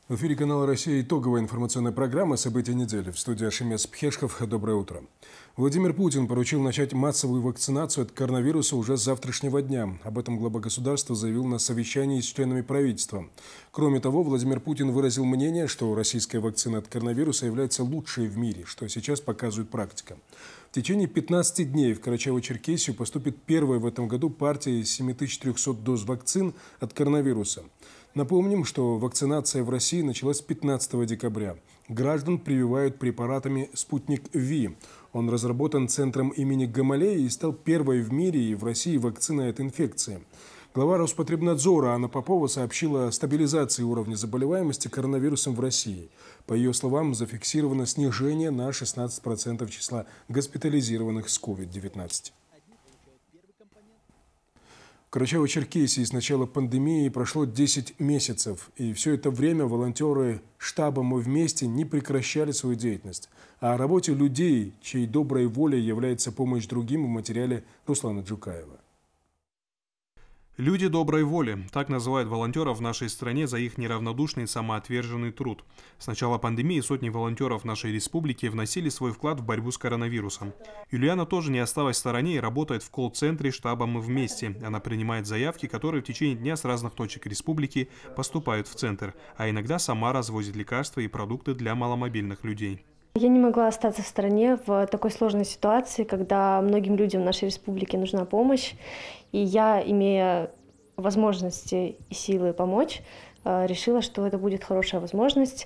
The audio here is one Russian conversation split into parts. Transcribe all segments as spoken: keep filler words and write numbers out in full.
В эфире канала «Россия» итоговая информационная программа «События недели». В студии Ашемес Пхешков. Доброе утро. Владимир Путин поручил начать массовую вакцинацию от коронавируса уже с завтрашнего дня. Об этом глава государства заявил на совещании с членами правительства. Кроме того, Владимир Путин выразил мнение, что российская вакцина от коронавируса является лучшей в мире, что сейчас показывает практика. В течение пятнадцати дней в Карачаево-Черкесию поступит первая в этом году партия из семи тысяч трёхсот доз вакцин от коронавируса. Напомним, что вакцинация в России началась пятнадцатого декабря. Граждан прививают препаратами «Спутник Ви». Он разработан центром имени Гамалеи и стал первой в мире и в России вакциной от инфекции. Глава Роспотребнадзора Анна Попова сообщила о стабилизации уровня заболеваемости коронавирусом в России. По ее словам, зафиксировано снижение на шестнадцать процентов числа госпитализированных с ковид девятнадцать. В Карачаево-Черкесии с начала пандемии прошло десять месяцев, и все это время волонтеры штаба «Мы вместе» не прекращали свою деятельность. А о работе людей, чьей доброй волей является помощь другим, в материале Руслана Джукаева. Люди доброй воли – так называют волонтеров в нашей стране за их неравнодушный самоотверженный труд. С начала пандемии сотни волонтеров нашей республики вносили свой вклад в борьбу с коронавирусом. Юлиана тоже не осталась в стороне и работает в колл-центре штаба «Мы вместе». Она принимает заявки, которые в течение дня с разных точек республики поступают в центр, а иногда сама развозит лекарства и продукты для маломобильных людей. Я не могла остаться в стороне в такой сложной ситуации, когда многим людям в нашей республике нужна помощь. И я, имея возможности и силы помочь, решила, что это будет хорошая возможность,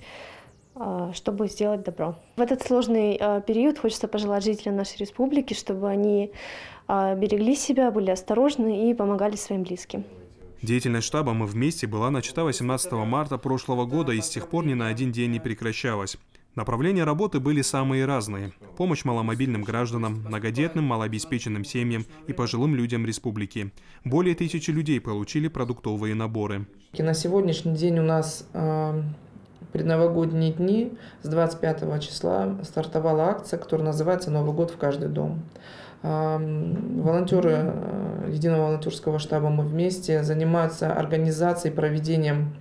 чтобы сделать добро. В этот сложный период хочется пожелать жителям нашей республики, чтобы они берегли себя, были осторожны и помогали своим близким. Деятельность штаба «Мы вместе» была начата восемнадцатого марта прошлого года и с тех пор ни на один день не прекращалась. Направления работы были самые разные. Помощь маломобильным гражданам, многодетным, малообеспеченным семьям и пожилым людям республики. Более тысячи людей получили продуктовые наборы. И на сегодняшний день у нас э, предновогодние дни. С двадцать пятого числа стартовала акция, которая называется «Новый год в каждый дом». Э, волонтеры э, Единого волонтерского штаба «Мы вместе» занимаются организацией, проведением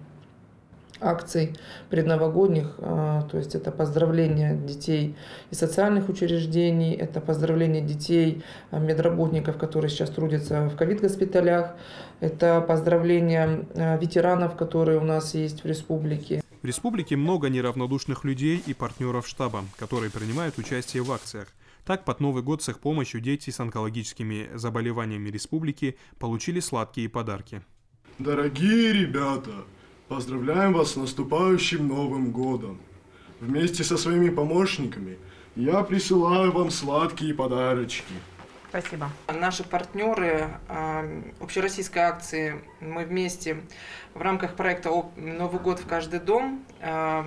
акций предновогодних, то есть это поздравление детей из социальных учреждений, это поздравление детей, медработников, которые сейчас трудятся в ковид-госпиталях, это поздравление ветеранов, которые у нас есть в республике. В республике много неравнодушных людей и партнеров штаба, которые принимают участие в акциях. Так, под Новый год с их помощью дети с онкологическими заболеваниями республики получили сладкие подарки. Дорогие ребята! Поздравляем вас с наступающим Новым годом! Вместе со своими помощниками я присылаю вам сладкие подарочки. Спасибо. Наши партнеры э, общероссийской акции «Мы вместе» в рамках проекта «Новый год в каждый дом», э,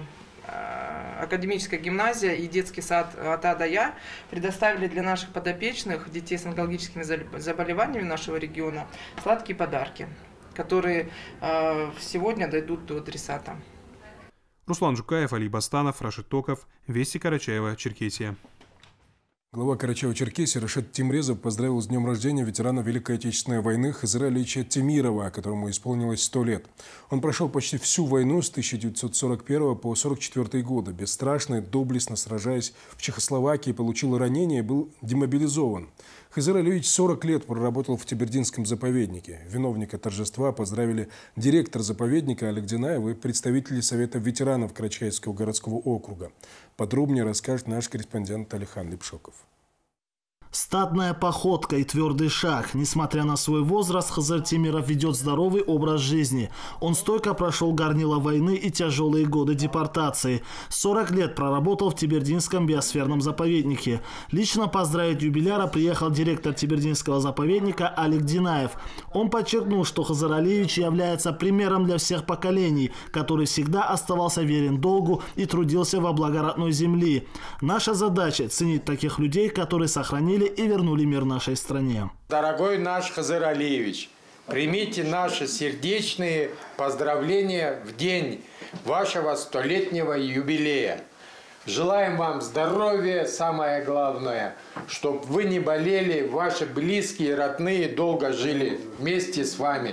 э, академическая гимназия и детский сад от А до Я предоставили для наших подопечных, детей с онкологическими заболеваниями нашего региона, сладкие подарки, которые э, сегодня дойдут до адресата. Руслан Джукаев, Али Бастанов, Рашид Токов, Вести, Карачаево, Черкесия. Глава Карачаево-Черкесии Рашид Тимрезов поздравил с днем рождения ветерана Великой Отечественной войны Хызыра Алиевича Темирова, которому исполнилось сто лет. Он прошел почти всю войну с тысяча девятьсот сорок первого по сорок четвёртый годы. Бесстрашно и доблестно сражаясь в Чехословакии, получил ранение и был демобилизован. Хызыр Алиевич сорок лет проработал в Тебердинском заповеднике. Виновника торжества поздравили директор заповедника Олег Динаев и представители Совета ветеранов Карачаевского городского округа. Подробнее расскажет наш корреспондент Алихан Липшоков. Статная походка и твердый шаг. Несмотря на свой возраст, Хызыр Темиров ведет здоровый образ жизни. Он стойко прошел горнило войны и тяжелые годы депортации. сорок лет проработал в Тебердинском биосферном заповеднике. Лично поздравить юбиляра приехал директор Тебердинского заповедника Олег Динаев. Он подчеркнул, что Хызыр Алиевич является примером для всех поколений, который всегда оставался верен долгу и трудился во благо родной земли. Наша задача – ценить таких людей, которые сохранили и вернули мир нашей стране. Дорогой наш Хызыр Алиевич, примите наши сердечные поздравления в день вашего столетнего юбилея. Желаем вам здоровья, самое главное, чтобы вы не болели, ваши близкие, родные долго жили вместе с вами.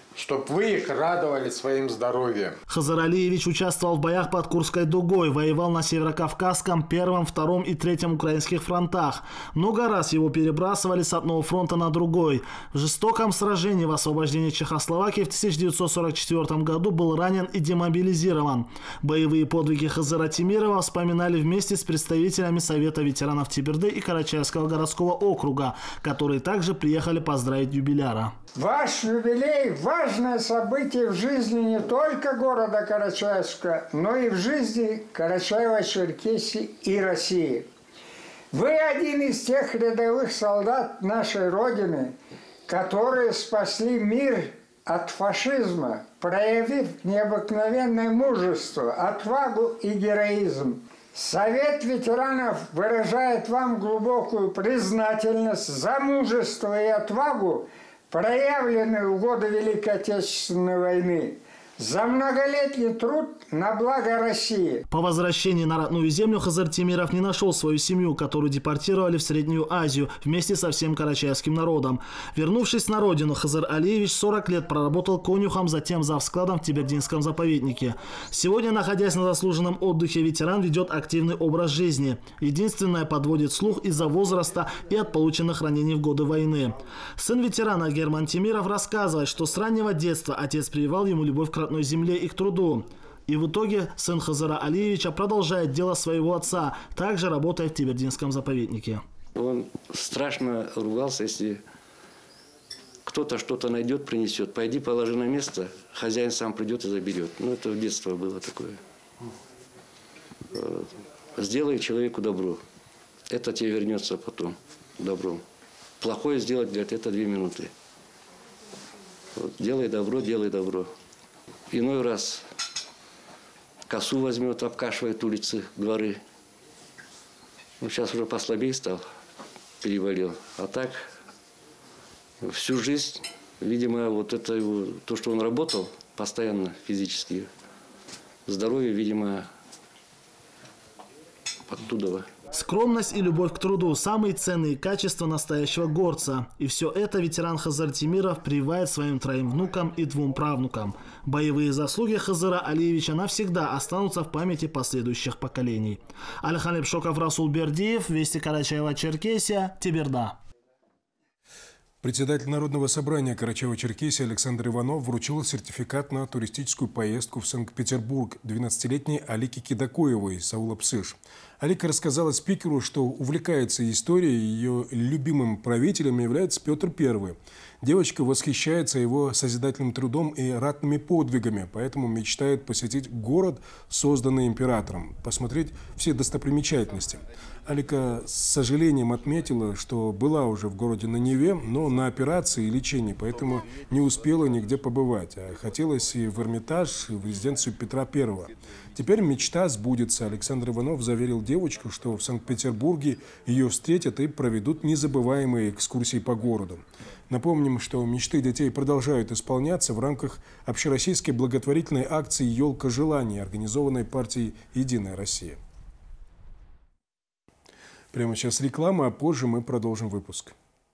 чтобы вы их радовали своим здоровьем. Хазар Алиевич участвовал в боях под Курской дугой, воевал на Северокавказском, Первом, Втором и Третьем украинских фронтах. Много раз его перебрасывали с одного фронта на другой. В жестоком сражении в освобождении Чехословакии в тысяча девятьсот сорок четвёртом году был ранен и демобилизирован. Боевые подвиги Хазара Темирова вспоминали вместе с представителями Совета ветеранов Теберды и Карачаевского городского округа, которые также приехали поздравить юбиляра. Ваш юбилей – важное событие в жизни не только города Карачаевска, но и в жизни Карачаева-Черкесии и России. Вы один из тех рядовых солдат нашей Родины, которые спасли мир от фашизма, проявив необыкновенное мужество, отвагу и героизм. Совет ветеранов выражает вам глубокую признательность за мужество и отвагу, проявленную в годы Великой Отечественной войны, за многолетний труд на благо России. По возвращении на родную землю Хазар Темиров не нашел свою семью, которую депортировали в Среднюю Азию вместе со всем карачаевским народом. Вернувшись на родину, Хазар Алиевич сорок лет проработал конюхом, затем завскладом в Тебердинском заповеднике. Сегодня, находясь на заслуженном отдыхе, ветеран ведет активный образ жизни. Единственное, подводит слух из-за возраста и от полученных ранений в годы войны. Сын ветерана Герман Темиров рассказывает, что с раннего детства отец прививал ему любовь к родной земле и к труду. И в итоге сын Хазара Алиевича продолжает дело своего отца, также работая в Тебердинском заповеднике. Он страшно ругался, если кто-то что-то найдет, принесет. Пойди положи на место, хозяин сам придет и заберет. Ну, это в детстве было такое. Сделай человеку добро. Это тебе вернется потом добром. Плохое сделать, говорит, это две минуты. Вот, делай добро, делай добро. Иной раз косу возьмет, обкашивает улицы, дворы. Ну, сейчас уже послабее стал, переболел. А так всю жизнь, видимо, вот это его, то, что он работал постоянно физически, здоровье, видимо, оттуда. Скромность и любовь к труду – самые ценные качества настоящего горца. И все это ветеран Хазар Темиров прививает своим троим внукам и двум правнукам. Боевые заслуги Хазара Алиевича навсегда останутся в памяти последующих поколений. Алихан Лепшоков, Расул Бердиев, Вести Карачаева-Черкесия, Теберда. Председатель Народного собрания Карачаева-Черкесии Александр Иванов вручил сертификат на туристическую поездку в Санкт-Петербург двенадцатилетней Алике Кидакоевой из аула Псыш. Алика рассказала спикеру, что увлекается историей, ее любимым правителем является Петр Первый. Девочка восхищается его созидательным трудом и ратными подвигами, поэтому мечтает посетить город, созданный императором, посмотреть все достопримечательности. Алика с сожалением отметила, что была уже в городе на Неве, но на операции и лечении, поэтому не успела нигде побывать. А хотелось и в Эрмитаж, и в резиденцию Петра Первого. Теперь мечта сбудется. Александр Иванов заверил девочку, что в Санкт-Петербурге ее встретят и проведут незабываемые экскурсии по городу. Напомним, что мечты детей продолжают исполняться в рамках общероссийской благотворительной акции «Елка желаний», организованной партией «Единая Россия». Прямо сейчас реклама, а позже мы продолжим выпуск.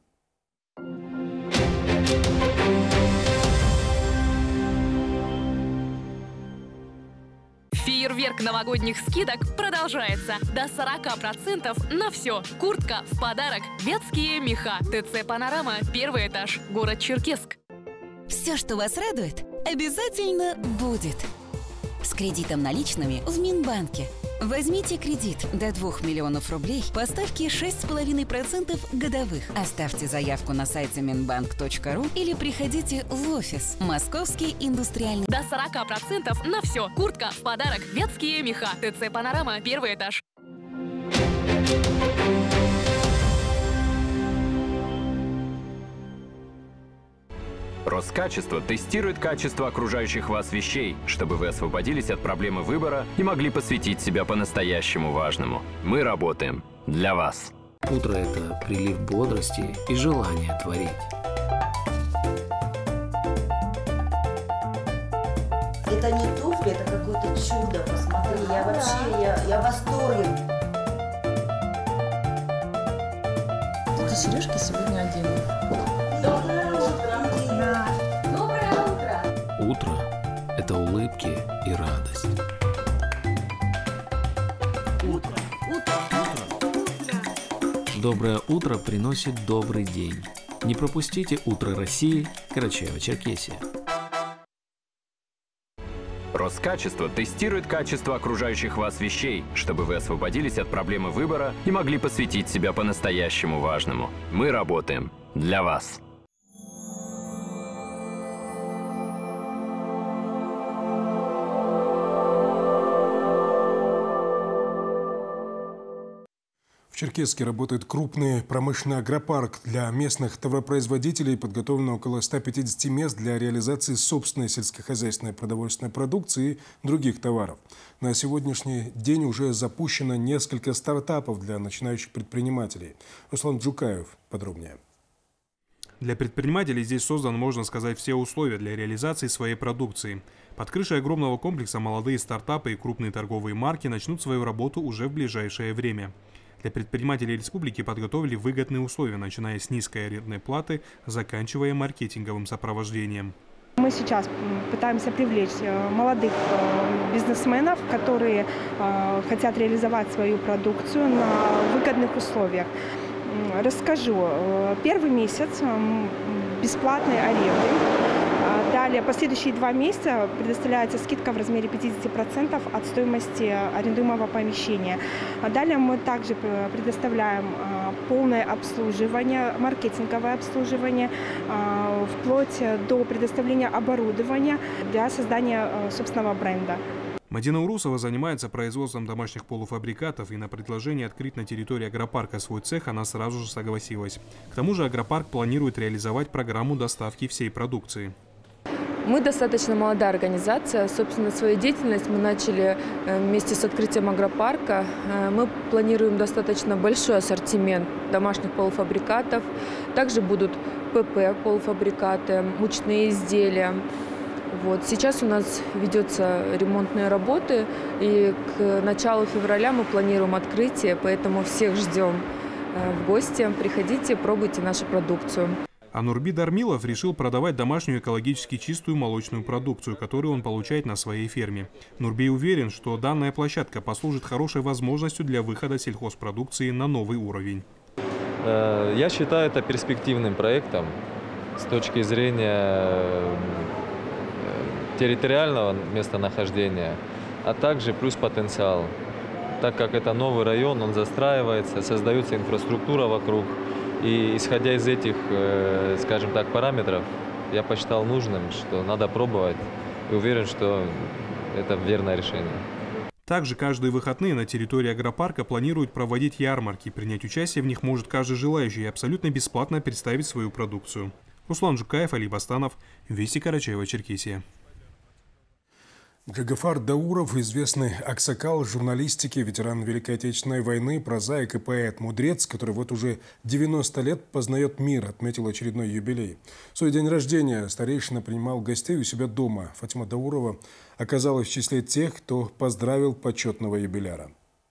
Фейерверк новогодних скидок продолжается. До сорока процентов на все. Куртка в подарок. Вятские меха. ТЦ «Панорама». Первый этаж. Город Черкесск. Все, что вас радует, обязательно будет. С кредитом наличными в Минбанке. Возьмите кредит до двух миллионов рублей по ставке шесть целых пять десятых процента годовых. Оставьте заявку на сайте минбанк точка ру или приходите в офис. Московский индустриальный. До сорока процентов на все. Куртка в подарок. Вятские меха. ТЦ «Панорама». Первый этаж. Роскачество тестирует качество окружающих вас вещей, чтобы вы освободились от проблемы выбора и могли посвятить себя по-настоящему важному. Мы работаем для вас. Утро – это прилив бодрости и желания творить. Это не туфли, это какое-то чудо. Посмотри, я вообще, я, я в восторге. Эти сережки сегодня одену. Доброе утро. Доброе утро. это улыбки и радость. Утро. Утро. Доброе утро приносит добрый день. Не пропустите «Утро России», Карачаево-Черкесия. Роскачество тестирует качество окружающих вас вещей, чтобы вы освободились от проблемы выбора и могли посвятить себя по-настоящему важному. Мы работаем для вас. В Черкесске работает крупный промышленный агропарк. Для местных товаропроизводителей подготовлено около ста пятидесяти мест для реализации собственной сельскохозяйственной продовольственной продукции и других товаров. На сегодняшний день уже запущено несколько стартапов для начинающих предпринимателей. Руслан Джукаев подробнее. Для предпринимателей здесь созданы, можно сказать, все условия для реализации своей продукции. Под крышей огромного комплекса молодые стартапы и крупные торговые марки начнут свою работу уже в ближайшее время. Для предпринимателей республики подготовили выгодные условия, начиная с низкой арендной платы, заканчивая маркетинговым сопровождением. Мы сейчас пытаемся привлечь молодых бизнесменов, которые хотят реализовать свою продукцию на выгодных условиях. Расскажу. Первый месяц бесплатной аренды. Далее, последующие два месяца предоставляется скидка в размере пятидесяти процентов от стоимости арендуемого помещения. Далее мы также предоставляем полное обслуживание, маркетинговое обслуживание, вплоть до предоставления оборудования для создания собственного бренда. Мадина Урусова занимается производством домашних полуфабрикатов, и на предложение открыть на территории агропарка свой цех она сразу же согласилась. К тому же агропарк планирует реализовать программу доставки всей продукции. Мы достаточно молодая организация. Собственно, свою деятельность мы начали вместе с открытием агропарка. Мы планируем достаточно большой ассортимент домашних полуфабрикатов. Также будут ПП полуфабрикаты, мучные изделия. Вот. Сейчас у нас ведется ремонтные работы, и к началу февраля мы планируем открытие, поэтому всех ждем в гости. Приходите, пробуйте нашу продукцию. А Нурбит Армилов решил продавать домашнюю экологически чистую молочную продукцию, которую он получает на своей ферме. Нурбий уверен, что данная площадка послужит хорошей возможностью для выхода сельхозпродукции на новый уровень. Я считаю это перспективным проектом с точки зрения территориального местонахождения, а также плюс потенциал. Так как это новый район, он застраивается, создается инфраструктура вокруг. И исходя из этих, скажем так, параметров, я посчитал нужным, что надо пробовать, и уверен, что это верное решение. Также каждые выходные на территории агропарка планируют проводить ярмарки. Принять участие в них может каждый желающий и абсолютно бесплатно представить свою продукцию. Руслан Жукаев, Али Бастанов, Вести, Карачаево-Черкесия. Джагафар Дауров, известный аксакал журналистики, ветеран Великой Отечественной войны, прозаик и поэт, мудрец, который вот уже девяносто лет познает мир, отметил очередной юбилей. В свой день рождения старейшина принимал гостей у себя дома. Фатима Даурова оказалась в числе тех, кто поздравил почетного юбиляра.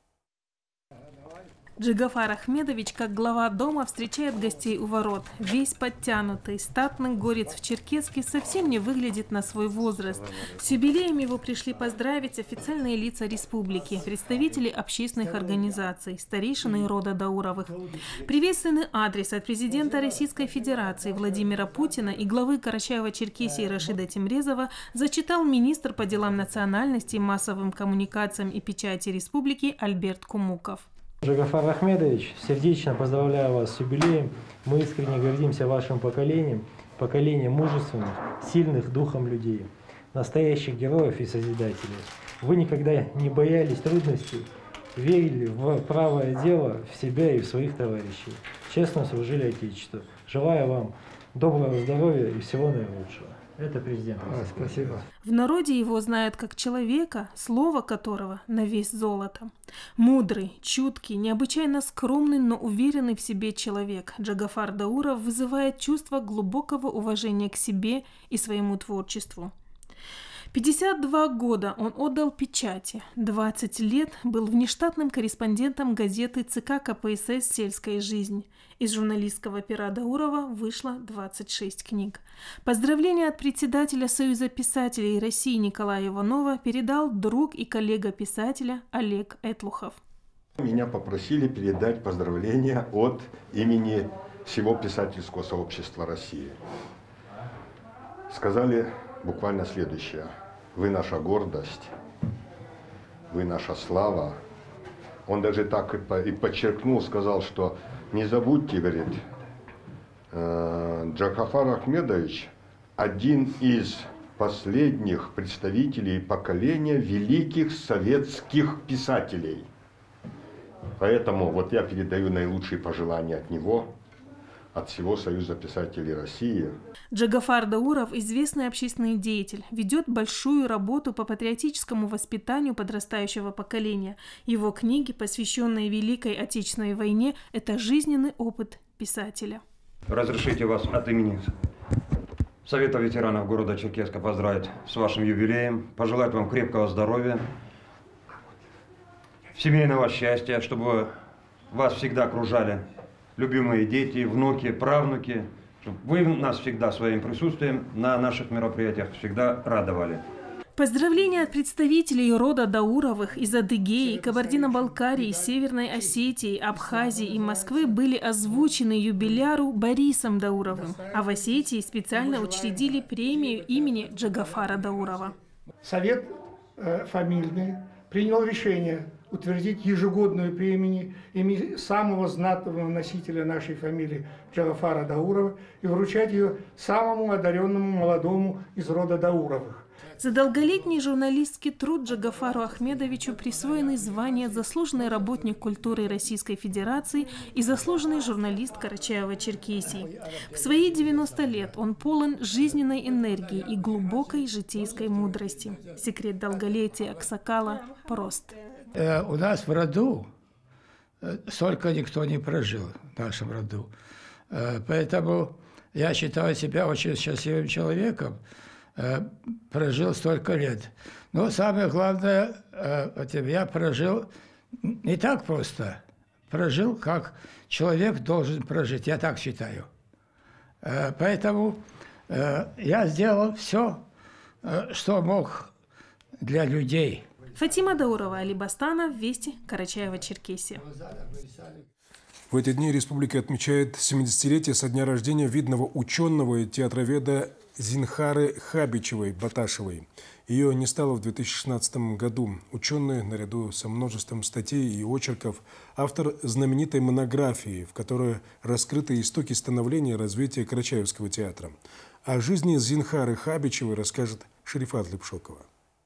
Джагафар Ахмедович, как глава дома, встречает гостей у ворот. Весь подтянутый, статный горец в Черкесске совсем не выглядит на свой возраст. С юбилеем его пришли поздравить официальные лица республики, представители общественных организаций, старейшины рода Дауровых. Приветственный адрес от президента Российской Федерации Владимира Путина и главы Карачаево-Черкесии Рашида Тимрезова зачитал министр по делам национальности, массовым коммуникациям и печати республики Альберт Кумуков. Джагафар Ахмедович, сердечно поздравляю вас с юбилеем. Мы искренне гордимся вашим поколением, поколением мужественных, сильных духом людей, настоящих героев и созидателей. Вы никогда не боялись трудностей, верили в правое дело, в себя и в своих товарищей. Честно служили Отечеству. Желаю вам доброго здоровья и всего наилучшего. Это президент. А, спасибо. В народе его знают как человека, слово которого на вес золота. Мудрый, чуткий, необычайно скромный, но уверенный в себе человек Джагафар Дауров вызывает чувство глубокого уважения к себе и своему творчеству. пятьдесят два года он отдал печати, двадцать лет был внештатным корреспондентом газеты ЦК КПСС «Сельская жизнь». Из журналистского пера Даурова вышло двадцать шесть книг. Поздравления от председателя Союза писателей России Николая Иванова передал друг и коллега писателя Олег Этлухов. Меня попросили передать поздравления от имени всего писательского сообщества России. Сказали буквально следующее. Вы наша гордость, вы наша слава. Он даже так и подчеркнул, сказал, что не забудьте, говорит, Джагафар Ахмедович один из последних представителей поколения великих советских писателей. Поэтому вот я передаю наилучшие пожелания от него, от всего Союза писателей России. Джагафар Дауров – известный общественный деятель, ведет большую работу по патриотическому воспитанию подрастающего поколения. Его книги, посвященные Великой Отечественной войне, это жизненный опыт писателя. Разрешите вас от имени Совета ветеранов города Черкесска поздравить с вашим юбилеем, пожелать вам крепкого здоровья, семейного счастья, чтобы вас всегда окружали любимые дети, внуки, правнуки, чтобы вы нас всегда своим присутствием на наших мероприятиях всегда радовали. Поздравления от представителей рода Дауровых из Адыгеи, Кабардино-Балкарии, Северной Осетии, Абхазии и Москвы были озвучены юбиляру Борисом Дауровым, а в Осетии специально учредили премию имени Джагафара Даурова. Совет э, фамильный принял решение утвердить ежегодную премию имени самого знатного носителя нашей фамилии Джагафара Даурова и вручать ее самому одаренному молодому из рода Дауровых. За долголетний журналистский труд Джагафару Ахмедовичу присвоены звания «Заслуженный работник культуры Российской Федерации» и «Заслуженный журналист Карачаево-Черкесии». В свои девяносто лет он полон жизненной энергии и глубокой житейской мудрости. Секрет долголетия Аксакала прост. У нас в роду столько никто не прожил, в нашем роду. Поэтому я считаю себя очень счастливым человеком, прожил столько лет. Но самое главное, я прожил не так просто. Прожил, как человек должен прожить, я так считаю. Поэтому я сделал все, что мог для людей. Фатима Даурова, Али Бастанов, Вести, Карачаево-Черкесия. В эти дни республика отмечает семидесятилетие со дня рождения видного ученого и театроведа Зинхары Хабичевой-Баташевой. Ее не стало в две тысячи шестнадцатом году. Ученый, наряду со множеством статей и очерков, автор знаменитой монографии, в которой раскрыты истоки становления и развития Карачаевского театра. О жизни Зинхары Хабичевой расскажет Шерифат Лепшокова.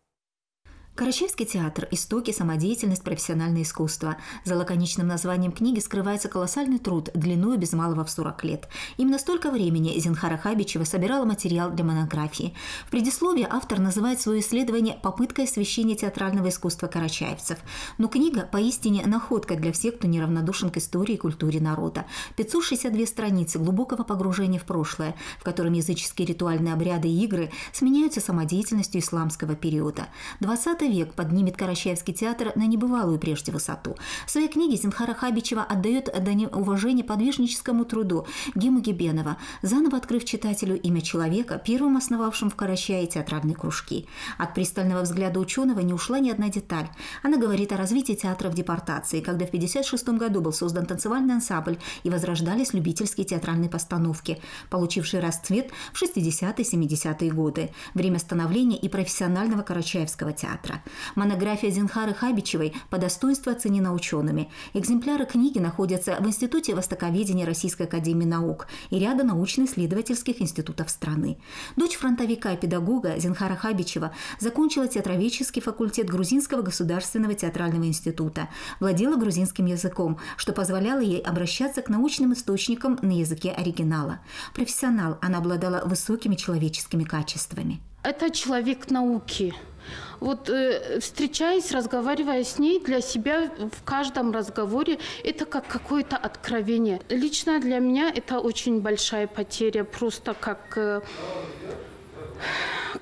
Карачаевский театр – истоки, самодеятельность, профессиональное искусство. За лаконичным названием книги скрывается колоссальный труд, длиною без малого в сорок лет. Именно столько времени Зинхара Хабичева собирала материал для монографии. В предисловии автор называет свое исследование попыткой освещения театрального искусства карачаевцев. Но книга поистине находка для всех, кто неравнодушен к истории и культуре народа. пятьсот шестьдесят две страницы глубокого погружения в прошлое, в котором языческие ритуальные обряды и игры сменяются самодеятельностью исламского периода. двадцатый век поднимет Карачаевский театр на небывалую прежде высоту. В своей книге Зинхара Хабичева отдает дань уважения подвижническому труду Гиму Гебенова, заново открыв читателю имя человека, первым основавшим в Карачае театральные кружки. От пристального взгляда ученого не ушла ни одна деталь. Она говорит о развитии театра в депортации, когда в пятьдесят шестом году был создан танцевальный ансамбль и возрождались любительские театральные постановки, получившие расцвет в шестидесятые-семидесятые годы, время становления и профессионального карачаевского театра. Монография Зинхары Хабичевой по достоинству оценена учеными. Экземпляры книги находятся в Институте востоковедения Российской академии наук и ряда научно-исследовательских институтов страны. Дочь фронтовика и педагога Зинхара Хабичева закончила театроведческий факультет Грузинского государственного театрального института, владела грузинским языком, что позволяло ей обращаться к научным источникам на языке оригинала. Профессионал, она обладала высокими человеческими качествами. Это человек науки. Вот э, встречаясь, разговаривая с ней, для себя в каждом разговоре это как какое-то откровение. Лично для меня это очень большая потеря, просто как, э,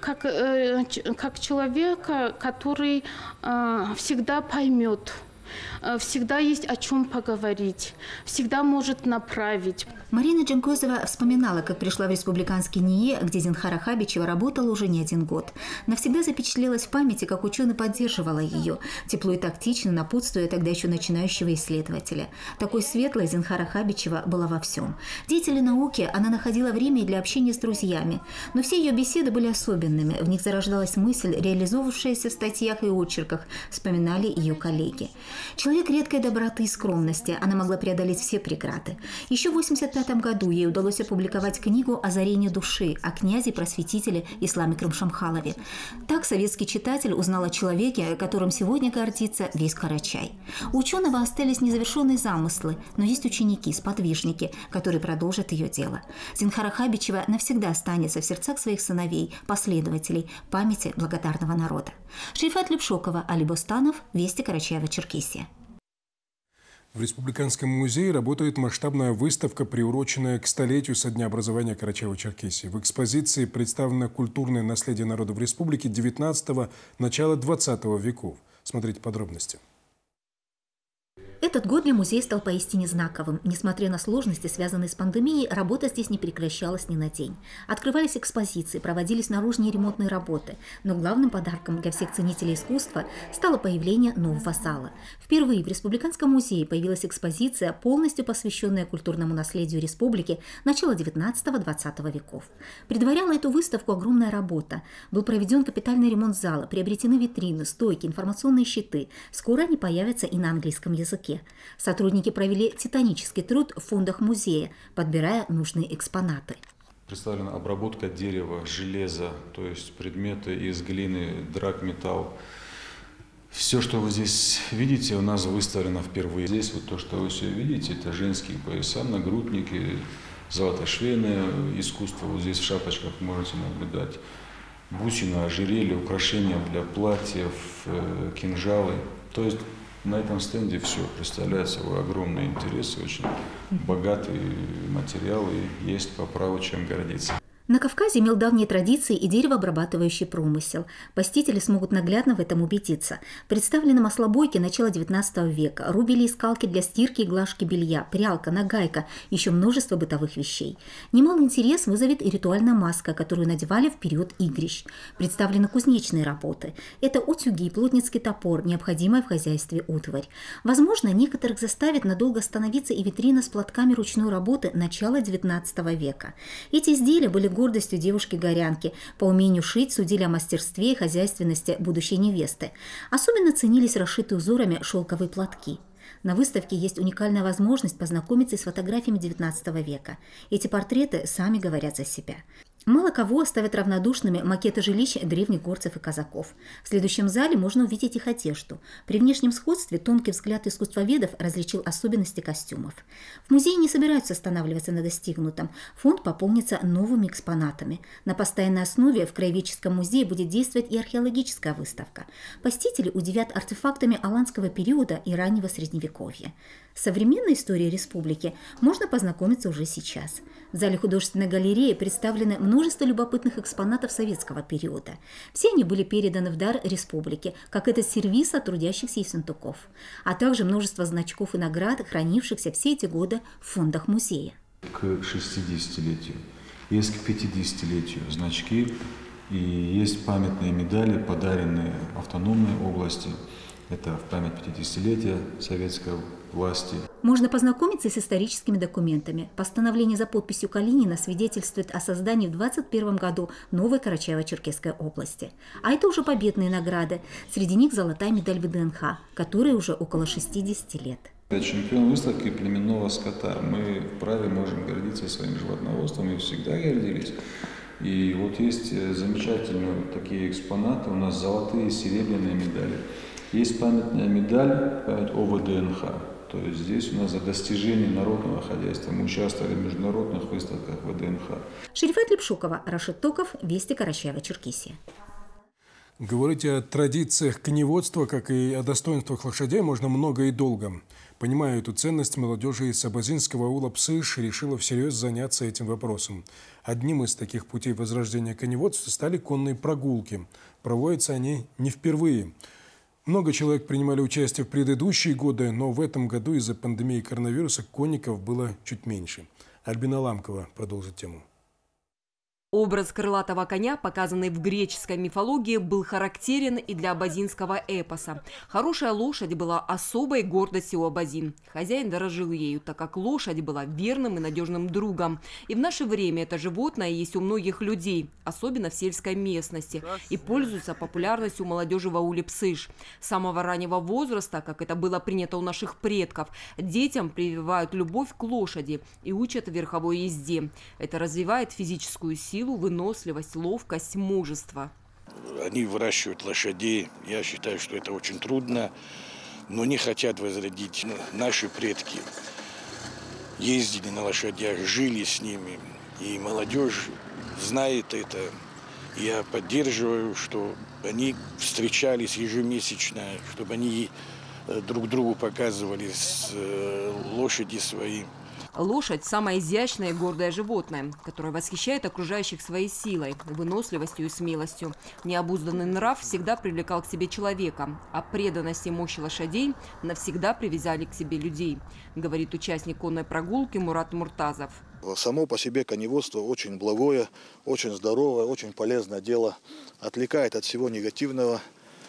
как, как человека, который всегда поймет. Всегда есть о чем поговорить, всегда может направить. Марина Джанкозова вспоминала, как пришла в республиканский НИИ, где Зинхара Хабичева работала уже не один год. Навсегда запечатлелась в памяти, как ученый поддерживала ее, тепло и тактично напутствуя тогда еще начинающего исследователя. Такой светлой Зинхара Хабичева была во всем. Деятели науки, она находила время для общения с друзьями. Но все ее беседы были особенными. В них зарождалась мысль, реализовавшаяся в статьях и очерках, вспоминали ее коллеги. Человек редкой доброты и скромности, она могла преодолеть все преграды. Еще в восемьдесят пятом году ей удалось опубликовать книгу «Озарение души» о князе-просветителе Исламе Крымшамхалове. Так советский читатель узнал о человеке, которым сегодня гордится весь Карачай. У ученого остались незавершенные замыслы, но есть ученики, сподвижники, которые продолжат ее дело. Зинхара Хабичева навсегда останется в сердцах своих сыновей, последователей, памяти благодарного народа. Шрифат Лепшокова, Али Бостанов, Вести Карачаево-Черкесия. В Республиканском музее работает масштабная выставка, приуроченная к столетию со дня образования Карачаево-Черкесии. В экспозиции представлено культурное наследие народов республики девятнадцатого – начала двадцатого веков. Смотрите подробности. Этот год для музея стал поистине знаковым. Несмотря на сложности, связанные с пандемией, работа здесь не прекращалась ни на день. Открывались экспозиции, проводились наружные ремонтные работы. Но главным подарком для всех ценителей искусства стало появление нового зала. Впервые в Республиканском музее появилась экспозиция, полностью посвященная культурному наследию республики начала девятнадцатого — двадцатого веков. Предваряла эту выставку огромная работа. Был проведен капитальный ремонт зала, приобретены витрины, стойки, информационные щиты. Скоро они появятся и на английском языке. Сотрудники провели титанический труд в фондах музея, подбирая нужные экспонаты. Представлена обработка дерева, железа, то есть предметы из глины, драгметалл. Все, что вы здесь видите, у нас выставлено впервые. Здесь вот то, что вы все видите, это женские пояса, нагрудники, золотошвейное искусство. Вот здесь в шапочках можете наблюдать бусины, ожерелья, украшения для платьев, кинжалы. То есть на этом стенде все представляет собой огромный интерес, очень богатые материалы, есть по праву чем гордиться. На Кавказе имел давние традиции и деревообрабатывающий промысел. Посетители смогут наглядно в этом убедиться. Представлены маслобойки начала девятнадцатого века, рубили и скалки для стирки и глажки белья, прялка, нагайка, еще множество бытовых вещей. Немалый интерес вызовет и ритуальная маска, которую надевали в период игрищ. Представлены кузнечные работы. Это утюги, плотницкий топор, необходимая в хозяйстве утварь. Возможно, некоторых заставит надолго остановиться и витрина с платками ручной работы начала девятнадцатого века. Эти изделия были гордостью девушки-горянки. По умению шить судили о мастерстве и хозяйственности будущей невесты. Особенно ценились расшитые узорами шелковые платки. На выставке есть уникальная возможность познакомиться с фотографиями девятнадцатого века. Эти портреты сами говорят за себя. Мало кого оставят равнодушными макеты жилищ древних горцев и казаков. В следующем зале можно увидеть их одежду. При внешнем сходстве тонкий взгляд искусствоведов различил особенности костюмов. В музее не собираются останавливаться на достигнутом. Фонд пополнится новыми экспонатами. На постоянной основе в Краеведческом музее будет действовать и археологическая выставка. Посетители удивят артефактами аланского периода и раннего Средневековья. С современной историей республики можно познакомиться уже сейчас. В зале художественной галереи представлены множество любопытных экспонатов советского периода. Все они были переданы в дар республике, как этот сервиз от трудящихся ессентуков, а также множество значков и наград, хранившихся все эти годы в фондах музея. К шестидесятилетию, есть к пятидесятилетию значки и есть памятные медали, подаренные автономной области. Это в память пятидесятилетия советской власти. Можно познакомиться с историческими документами. Постановление за подписью Калинина свидетельствует о создании в двадцать первом году новой Карачаево-Черкесской области. А это уже победные награды. Среди них золотая медаль ВДНХ, которой уже около шестидесяти лет. Я чемпион выставки племенного скота. Мы вправе можем гордиться своим животноводством и всегда гордились. И вот есть замечательные такие экспонаты. У нас золотые и серебряные медали. Есть памятная медаль, память о ВДНХ. То есть здесь у нас за достижение народного хозяйства. Мы участвовали в международных выставках ВДНХ. Шрифат Лепшукова, Рашид Токов, Вести Карачаево-Черкесия. Говорить о традициях коневодства, как и о достоинствах лошадей, можно много и долго. Понимая эту ценность, молодежи из Абазинского аула Псыш решила всерьез заняться этим вопросом. Одним из таких путей возрождения коневодства стали конные прогулки. Проводятся они не впервые. Много человек принимали участие в предыдущие годы, но в этом году из-за пандемии коронавируса конников было чуть меньше. Альбина Ламкова продолжит тему. Образ крылатого коня, показанный в греческой мифологии, был характерен и для абазинского эпоса. Хорошая лошадь была особой гордостью абазин. Хозяин дорожил ею, так как лошадь была верным и надежным другом. И в наше время это животное есть у многих людей, особенно в сельской местности, и пользуется популярностью у молодежи в ауле Псыш. С самого раннего возраста, как это было принято у наших предков, детям прививают любовь к лошади и учат верховой езде. Это развивает физическую силу, Силу, выносливость, ловкость, мужество. Они выращивают лошадей. Я считаю, что это очень трудно, но не хотят возродить. Наши предки ездили на лошадях, жили с ними. И молодежь знает это. Я поддерживаю, что они встречались ежемесячно, чтобы они друг другу показывали лошади свои. Лошадь – самое изящное и гордое животное, которое восхищает окружающих своей силой, выносливостью и смелостью. Необузданный нрав всегда привлекал к себе человека, а преданность и мощь лошадей навсегда привязали к себе людей, говорит участник конной прогулки Мурат Муртазов. Само по себе коневодство очень благое, очень здоровое, очень полезное дело, отвлекает от всего негативного.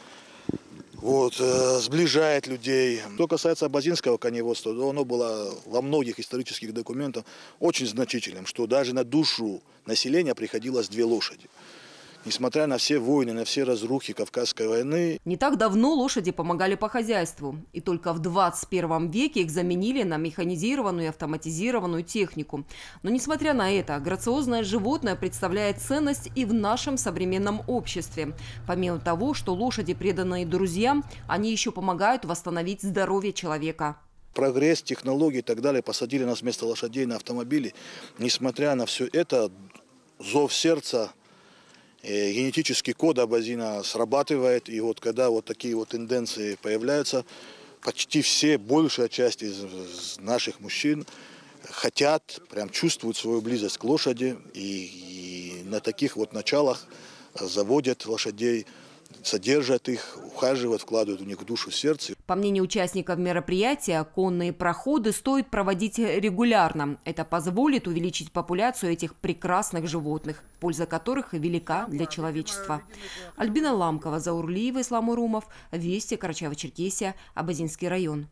Вот, э, сближает людей. Что касается абазинского коневодства, то оно было во многих исторических документах очень значительным, что даже на душу населения приходилось две лошади. Несмотря на все войны, на все разрухи Кавказской войны. Не так давно лошади помогали по хозяйству. И только в двадцать первом веке их заменили на механизированную и автоматизированную технику. Но несмотря на это, грациозное животное представляет ценность и в нашем современном обществе. Помимо того, что лошади преданные друзьям, они еще помогают восстановить здоровье человека. Прогресс, технологии и так далее посадили нас вместо лошадей на автомобили. Несмотря на все это, зов сердца, генетический код абазина срабатывает, и вот когда вот такие вот тенденции появляются, почти все, большая часть из наших мужчин хотят, прям чувствуют свою близость к лошади, и, и на таких вот началах заводят лошадей, содержат их, ухаживают, вкладывают в них душу, сердце. По мнению участников мероприятия, конные проходы стоит проводить регулярно. Это позволит увеличить популяцию этих прекрасных животных, польза которых велика для человечества. Альбина Ламкова, Заурлиева, Ислам Урумов, Вести, Карачаево-Черкесия, Абазинский район.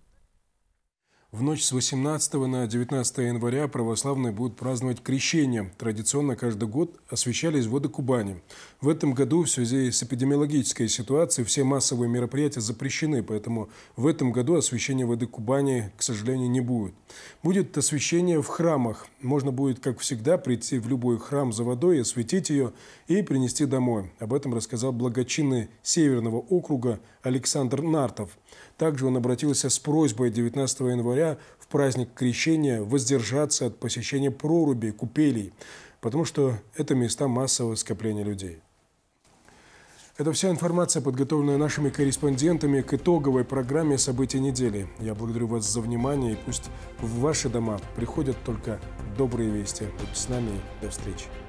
В ночь с восемнадцатого на девятнадцатое января православные будут праздновать крещение. Традиционно каждый год освещались воды Кубани. В этом году в связи с эпидемиологической ситуацией все массовые мероприятия запрещены, поэтому в этом году освещения воды Кубани, к сожалению, не будет. Будет освещение в храмах. Можно будет, как всегда, прийти в любой храм за водой, осветить ее и принести домой. Об этом рассказал благочинный Северного округа Александр Нартов. Также он обратился с просьбой девятнадцатого января в праздник Крещения воздержаться от посещения прорубей, купелей, потому что это места массового скопления людей. Это вся информация, подготовленная нашими корреспондентами к итоговой программе «События недели». Я благодарю вас за внимание, и пусть в ваши дома приходят только добрые вести. Будьте с нами, до встречи.